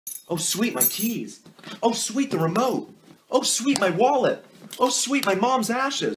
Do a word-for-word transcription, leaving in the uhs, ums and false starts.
Oh, sweet, my keys. Oh, sweet, the remote. Oh, sweet, my wallet. Oh, sweet, my mom's ashes.